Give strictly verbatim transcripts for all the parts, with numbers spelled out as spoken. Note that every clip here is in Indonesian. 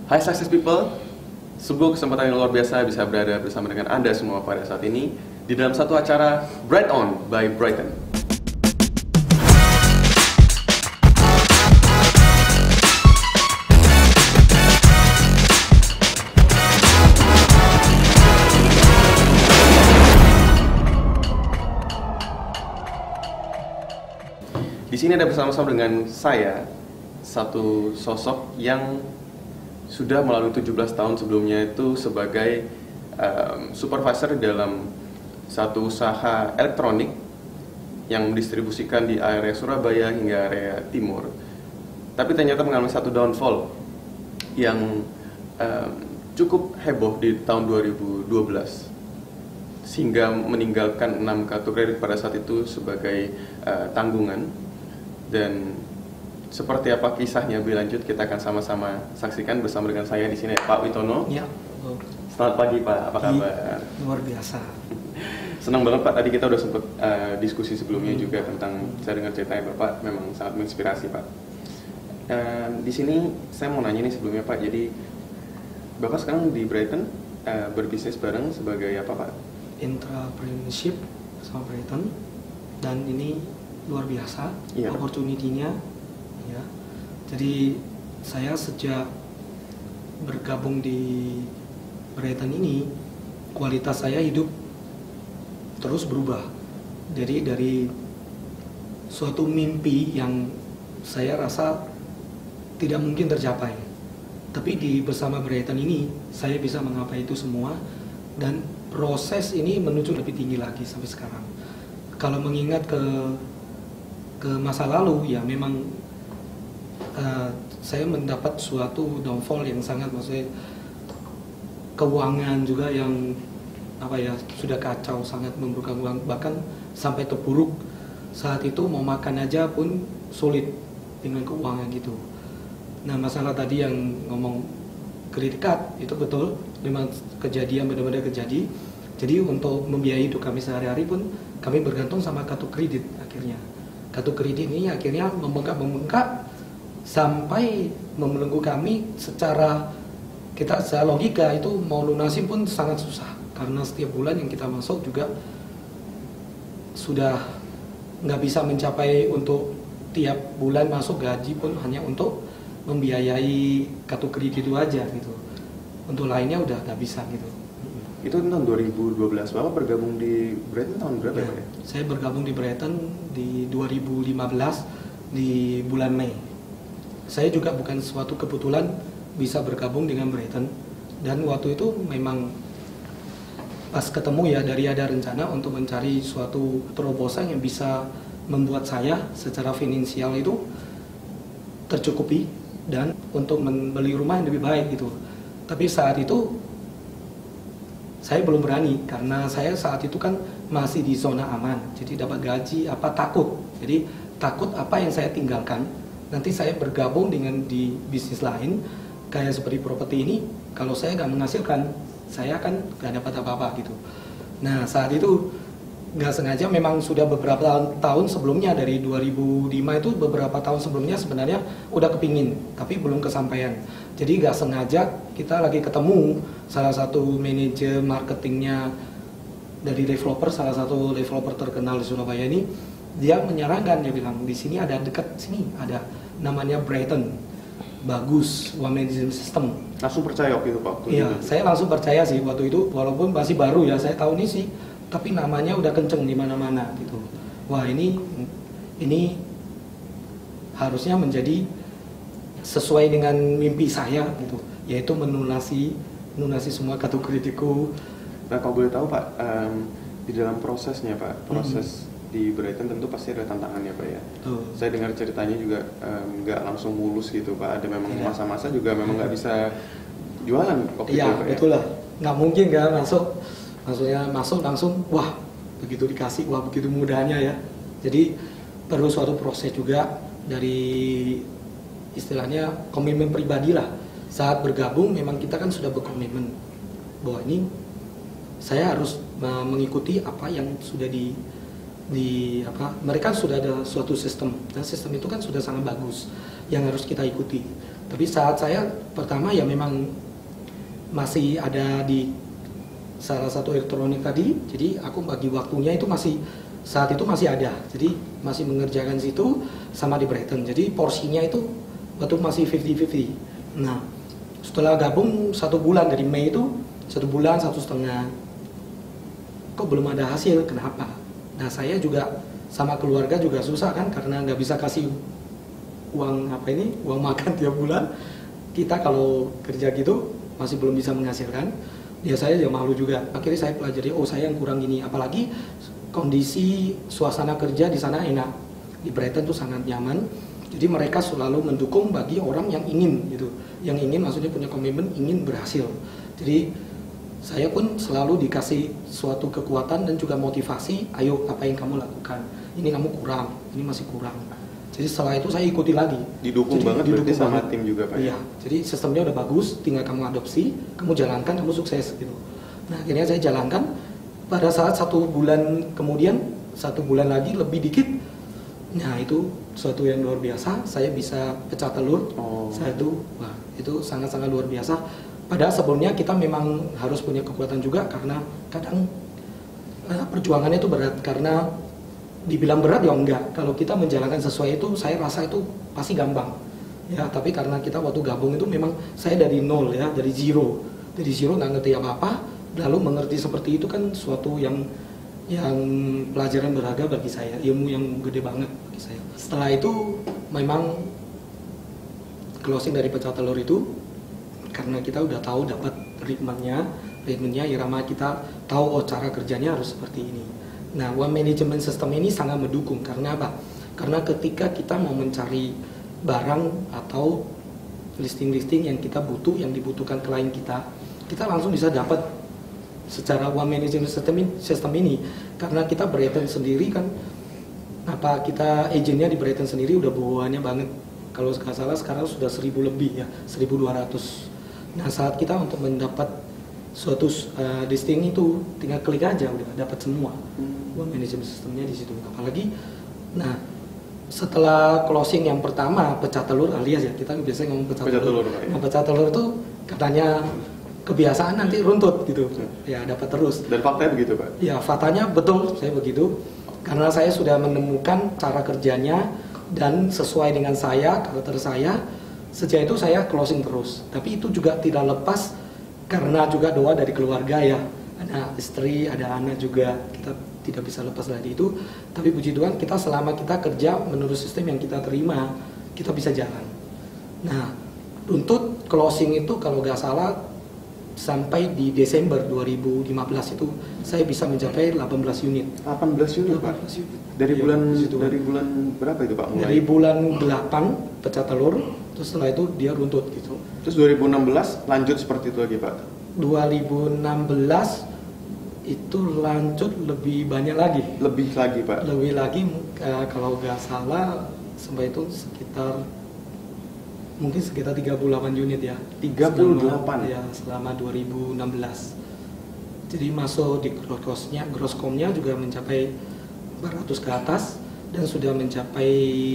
Hai Success People, sebuah kesempatan yang luar biasa bisa berada bersama dengan Anda semua pada saat ini di dalam satu acara Bright On by Brighton. Di sini ada bersama-sama dengan saya, satu sosok yang sudah melalui tujuh belas tahun sebelumnya itu sebagai um, supervisor dalam satu usaha elektronik yang mendistribusikan di area Surabaya hingga area timur. Tapi ternyata mengalami satu downfall yang um, cukup heboh di tahun dua ribu dua belas sehingga meninggalkan enam kartu kredit pada saat itu sebagai uh, tanggungan. Dan seperti apa kisahnya lebih lanjut kita akan sama-sama saksikan bersama dengan saya di sini Pak Witono. Ya. Selamat pagi Pak, apa kabar? Luar biasa. Senang banget Pak, tadi kita udah sempat uh, diskusi sebelumnya hmm. juga tentang saya dengar ceritanya Bapak memang sangat menginspirasi Pak. Uh, di sini saya mau nanya nih sebelumnya Pak, jadi Bapak sekarang di Brighton uh, berbisnis bareng sebagai apa Pak? Entrepreneurship sama Brighton, dan ini luar biasa ya. Opportunity-nya ya. Jadi saya sejak bergabung di Brighton ini, kualitas saya hidup terus berubah. Jadi dari suatu mimpi yang saya rasa tidak mungkin tercapai, tapi di bersama Brighton ini saya bisa menggapai itu semua, dan proses ini menuju lebih tinggi lagi sampai sekarang. Kalau mengingat ke ke masa lalu ya, memang uh, saya mendapat suatu downfall yang sangat, maksudnya keuangan juga yang apa ya, sudah kacau, sangat membutuhkan uang, bahkan sampai terpuruk. Saat itu mau makan aja pun sulit dengan keuangan gitu. Nah, masalah tadi yang ngomong kredit card itu betul, memang kejadian, benar-benar kejadi. Jadi untuk membiayai hidup kami sehari-hari pun kami bergantung sama kartu kredit akhirnya. Kartu kredit ini akhirnya membengkak-membengkak sampai membelenggu kami secara, kita secara logika itu mau lunasi pun sangat susah, karena setiap bulan yang kita masuk juga sudah nggak bisa mencapai untuk tiap bulan masuk gaji pun hanya untuk membiayai kartu kredit itu aja gitu. Untuk lainnya udah nggak bisa gitu. Itu tahun dua ribu dua belas, Bapak bergabung di Brighton tahun berapa ya, Pak ya? Saya bergabung di Brighton di dua ribu lima belas di bulan Mei. Saya juga bukan suatu kebetulan bisa bergabung dengan Brighton, dan waktu itu memang pas ketemu ya, dari ada rencana untuk mencari suatu terobosan yang bisa membuat saya secara finansial itu tercukupi dan untuk membeli rumah yang lebih baik gitu. Tapi saat itu saya belum berani, karena saya saat itu kan masih di zona aman, jadi dapat gaji apa takut. Jadi takut apa yang saya tinggalkan nanti saya bergabung dengan di bisnis lain kayak seperti properti ini, kalau saya nggak menghasilkan, saya kan nggak dapat apa-apa gitu. Nah, saat itu nggak sengaja, memang sudah beberapa tahun sebelumnya, dari dua ribu lima itu beberapa tahun sebelumnya sebenarnya udah kepingin, tapi belum kesampaian. Jadi nggak sengaja kita lagi ketemu salah satu manajer marketingnya dari developer, salah satu developer terkenal di Surabaya ini. Dia menyarankan, dia bilang di sini ada, dekat sini ada namanya Brighton, bagus one management system. Langsung percaya waktu itu Pak? Iya, saya langsung percaya sih waktu itu, walaupun masih baru ya, saya tahu ini sih, tapi namanya udah kenceng di mana-mana gitu. Wah, ini ini harusnya menjadi sesuai dengan mimpi saya gitu, yaitu menunasi menunasi semua kartu kreditku. Nah, kalau boleh tahu Pak, um, di dalam prosesnya Pak, proses hmm. di Brighton tentu pasti ada tantangannya Pak ya. Tuh. Saya dengar ceritanya juga nggak um, langsung mulus gitu Pak, ada memang masa-masa ya. juga memang nggak bisa jualan waktu ya, itu Pak ya. Betul lah, nggak mungkin kan masuk, maksudnya masuk langsung, wah begitu dikasih, wah begitu mudahnya ya. Jadi perlu suatu proses juga, dari istilahnya komitmen pribadi lah. Saat bergabung memang kita kan sudah berkomitmen bahwa ini saya harus mengikuti apa yang sudah di di apa, mereka sudah ada suatu sistem, dan sistem itu kan sudah sangat bagus yang harus kita ikuti. Tapi saat saya pertama ya memang masih ada di salah satu elektronik tadi, jadi aku bagi waktunya itu masih saat itu masih ada, jadi masih mengerjakan situ sama di Brighton. Jadi porsinya itu betul masih lima puluh lima puluh. Nah setelah gabung satu bulan dari Mei itu satu bulan satu setengah, kok belum ada hasil, kenapa? Nah saya juga sama keluarga juga susah kan, karena nggak bisa kasih uang apa ini uang makan tiap bulan. Kita kalau kerja gitu masih belum bisa menghasilkan, ya saya ya malu juga. Akhirnya saya pelajari, oh saya yang kurang gini, apalagi kondisi suasana kerja di sana enak, di Brighton tuh sangat nyaman. Jadi mereka selalu mendukung bagi orang yang ingin gitu, yang ingin maksudnya punya komitmen, ingin berhasil. Jadi saya pun selalu dikasih suatu kekuatan dan juga motivasi, ayo apa yang kamu lakukan, ini kamu kurang, ini masih kurang. Jadi setelah itu saya ikuti lagi. Didukung jadi, banget didukung berarti sama banget. Tim juga Pak? Iya, jadi sistemnya udah bagus, tinggal kamu adopsi, kamu jalankan, kamu sukses gitu. Nah akhirnya saya jalankan, pada saat satu bulan kemudian, satu bulan lagi lebih dikit, nah itu suatu yang luar biasa, saya bisa pecah telur. Oh. Saya itu, wah itu sangat-sangat luar biasa. Padahal sebelumnya kita memang harus punya kekuatan juga, karena kadang eh, perjuangannya itu berat, karena dibilang berat ya enggak, kalau kita menjalankan sesuai itu saya rasa itu pasti gampang ya. Tapi karena kita waktu gabung itu memang saya dari nol ya, dari zero dari zero nggak ngerti apa-apa, lalu mengerti seperti itu kan suatu yang yang pelajaran berharga bagi saya, ilmu yang gede banget bagi saya. Setelah itu memang closing dari pecah telur itu, karena kita udah tahu dapat ritmenya ritmenya irama, kita tahu oh cara kerjanya harus seperti ini. Nah, one management system ini sangat mendukung. Karena apa? Karena ketika kita mau mencari barang atau listing-listing yang kita butuh, yang dibutuhkan klien kita, kita langsung bisa dapat secara one management system ini, system ini. Karena kita Brighton sendiri kan, apa kita agennya di Brighton sendiri udah bawaannya banget. Kalau nggak salah sekarang sudah seribu lebih ya, seribu dua ratus. Nah, saat kita untuk mendapat suatu uh, listing itu tinggal klik aja udah dapat semua. Hmm. One management sistemnya di situ. Apalagi, nah setelah closing yang pertama pecah telur alias ya, kita biasanya ngomong pecah, pecah telur. telur ya. Pecah telur itu katanya kebiasaan nanti runtut gitu. Hmm. Ya dapat terus. Dan faktanya begitu Pak? Ya faktanya betul, saya begitu. Karena saya sudah menemukan cara kerjanya dan sesuai dengan saya, karakter saya. Sejak itu saya closing terus. Tapi itu juga tidak lepas karena juga doa dari keluarga ya, ada istri, ada anak juga, kita tidak bisa lepas dari itu. Tapi puji Tuhan kita selama kita kerja menurut sistem yang kita terima, kita bisa jalan. Nah untuk closing itu kalau nggak salah sampai di Desember dua ribu lima belas itu saya bisa mencapai delapan belas unit. delapan belas unit Pak? delapan belas unit. Dari ya, bulan dari bulan berapa itu Pak? Mulai? Dari bulan delapan pecah telur, terus setelah itu dia runtut gitu. Terus dua ribu enam belas lanjut seperti itu lagi Pak? dua ribu enam belas itu lanjut lebih banyak lagi. Lebih lagi Pak? Lebih lagi, uh, kalau nggak salah sampai itu sekitar mungkin sekitar tiga puluh delapan unit ya. tiga puluh delapan? Selama, ya, selama dua ribu enam belas. Jadi masuk di gross cost-nya, gross com-nya juga mencapai empat ratus ke atas dan sudah mencapai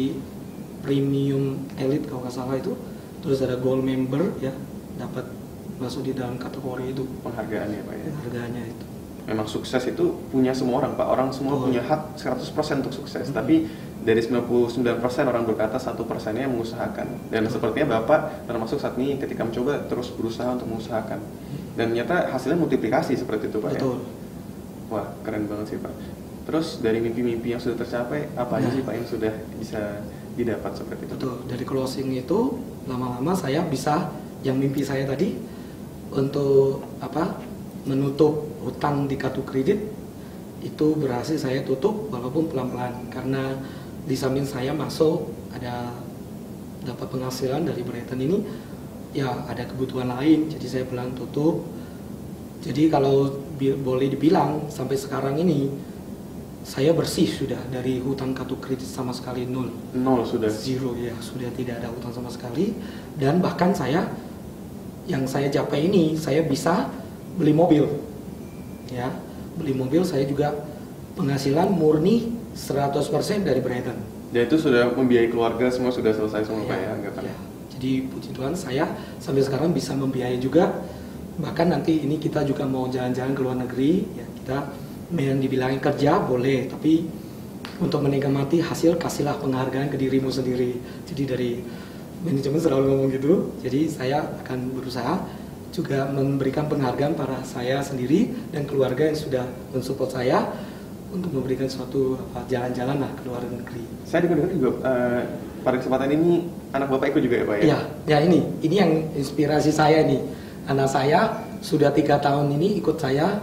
premium elite kalau nggak salah itu. Terus ada gold member ya, dapat masuk di dalam kategori itu. Penghargaannya Pak ya? Penghargaannya itu. Memang sukses itu punya semua orang Pak, orang semua oh. punya hak seratus persen untuk sukses, hmm. tapi dari sembilan puluh sembilan persen orang berkata satu persennya yang mengusahakan. Dan oh. sepertinya Bapak termasuk saat ini ketika mencoba terus berusaha untuk mengusahakan. Dan ternyata hasilnya multiplikasi seperti itu Pak. Betul. Ya? Wah keren banget sih Pak. Terus dari mimpi-mimpi yang sudah tercapai, apa nah. aja sih Pak yang sudah bisa didapat seperti itu? Betul, dari closing itu lama-lama saya bisa, yang mimpi saya tadi untuk apa menutup hutang di kartu kredit itu berhasil saya tutup walaupun pelan-pelan, karena di samping saya masuk ada dapat penghasilan dari Brighton ini ya, ada kebutuhan lain, jadi saya pelan tutup. Jadi kalau bi- boleh dibilang sampai sekarang ini saya bersih sudah dari hutang kartu kredit sama sekali, nol. Nol sudah? Zero ya, sudah tidak ada hutang sama sekali. Dan bahkan saya, yang saya capai ini, saya bisa beli mobil. Ya, beli mobil saya juga penghasilan murni seratus persen dari Brighton. Ya itu sudah membiayai keluarga, semua sudah selesai semua ya, Pak ya, anggapan. Ya. Jadi puji Tuhan saya sampai sekarang bisa membiayai juga. Bahkan nanti ini kita juga mau jalan-jalan ke luar negeri, ya kita yang dibilangin kerja boleh, tapi untuk menikmati hasil kasihlah penghargaan ke dirimu sendiri. Jadi dari manajemen selalu ngomong gitu. Jadi saya akan berusaha juga memberikan penghargaan para saya sendiri dan keluarga yang sudah mensupport saya untuk memberikan suatu jalan-jalan lah ke luar negeri. Saya dengar juga uh, pada kesempatan ini anak bapak ikut juga ya pak ya? Ya, ya ini, ini yang inspirasi saya nih. Anak saya sudah tiga tahun ini ikut saya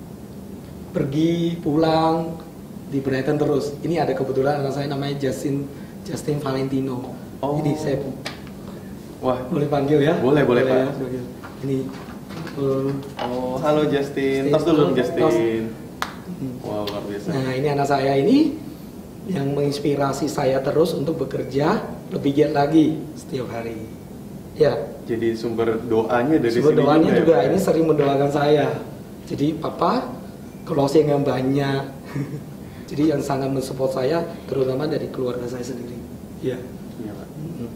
pergi pulang di Brighton terus. Ini ada kebetulan anak saya namanya Justin Justin Valentino. Oh. Ini saya Wah, boleh panggil ya? Boleh, boleh, boleh Pak. Ya, ini. Uh, oh, halo Justin. Tos dulu Justin. Wow, luar biasa. Nah, ini anak saya ini yang menginspirasi saya terus untuk bekerja lebih giat lagi setiap hari. Ya. Jadi sumber doanya dari sumber sini doanya juga, juga ya, ini sering mendoakan saya. Jadi papa closing yang banyak. Jadi yang sangat mensupport saya terutama dari keluarga saya sendiri. Ya. Iya, Pak. Hmm.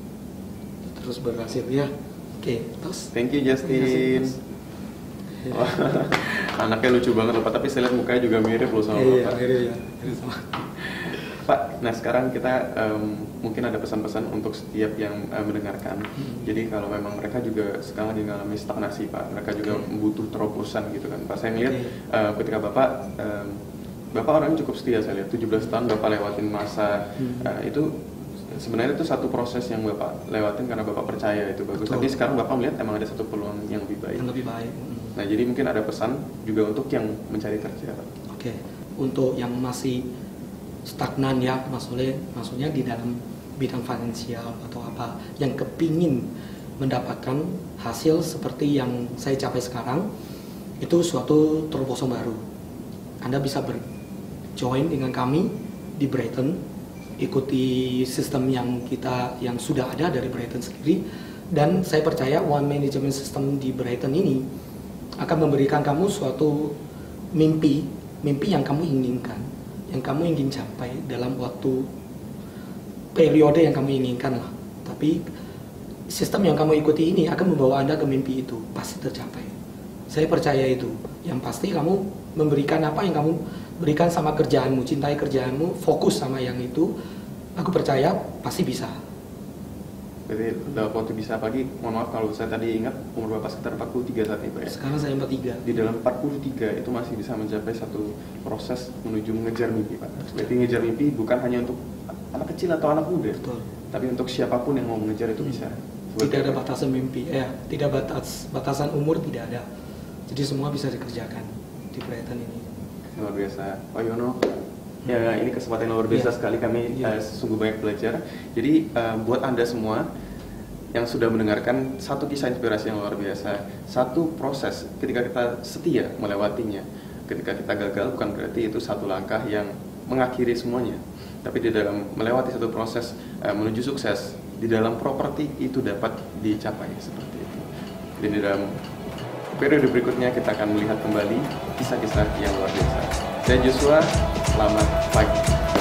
Terus berhasil ya. Oke, terus. Thank you Justin. Wah, anaknya lucu banget loh Pak, tapi saya lihat mukanya juga mirip loh sama iya, Bapak. Iya, mirip ya. Mirip sama. Pak, nah sekarang kita um, mungkin ada pesan-pesan untuk setiap yang uh, mendengarkan. Hmm. Jadi kalau memang mereka juga sekarang lagi mengalami stagnasi Pak, mereka juga hmm. butuh terobosan gitu kan Pak. Saya ngeliat hmm. uh, ketika Bapak, um, Bapak orangnya cukup setia saya lihat, tujuh belas tahun Bapak lewatin masa hmm. uh, itu sebenarnya itu satu proses yang Bapak lewatin karena Bapak percaya itu bagus. Betul. Tapi sekarang Bapak melihat emang ada satu peluang yang lebih baik. Yang lebih baik. Hmm. Nah jadi mungkin ada pesan juga untuk yang mencari kerja Pak. Oke, untuk yang masih stagnan ya, maksudnya maksudnya di dalam bidang finansial atau apa yang kepingin mendapatkan hasil seperti yang saya capai sekarang, itu suatu terobosan baru. Anda bisa berjoin dengan kami di Brighton, ikuti sistem yang kita yang sudah ada dari Brighton sendiri, dan saya percaya One Management System di Brighton ini akan memberikan kamu suatu mimpi, mimpi yang kamu inginkan, yang kamu ingin capai dalam waktu periode yang kamu inginkan lah. Tapi sistem yang kamu ikuti ini akan membawa Anda ke mimpi itu, pasti tercapai. Saya percaya itu. Yang pasti kamu memberikan apa yang kamu berikan sama kerjaanmu, cintai kerjaanmu, fokus sama yang itu, aku percaya pasti bisa. Berarti dalam waktu bisa pagi, mohon maaf kalau saya tadi ingat umur Bapak sekitar empat puluh tiga saat ini Pak ya? Sekarang saya empat puluh tiga. Di dalam empat puluh tiga itu masih bisa mencapai satu proses menuju mengejar mimpi Pak. Berarti mengejar mimpi bukan hanya untuk anak kecil atau anak muda. Betul. Tapi untuk siapapun yang mau mengejar itu bisa. Seperti tidak ada batasan mimpi, eh tidak batas batasan umur tidak ada. Jadi semua bisa dikerjakan di Brighton ini. Luar biasa. Pak Yono, ya ini kesempatan yang luar biasa ya. Sekali kami ya. uh, sungguh banyak belajar. Jadi uh, buat Anda semua yang sudah mendengarkan satu kisah inspirasi yang luar biasa, satu proses ketika kita setia melewatinya, ketika kita gagal bukan berarti itu satu langkah yang mengakhiri semuanya, tapi di dalam melewati satu proses uh, menuju sukses di dalam properti itu dapat dicapai seperti itu. Dan di dalam periode berikutnya kita akan melihat kembali kisah-kisah yang luar biasa. Saya Joshua, selamat pagi.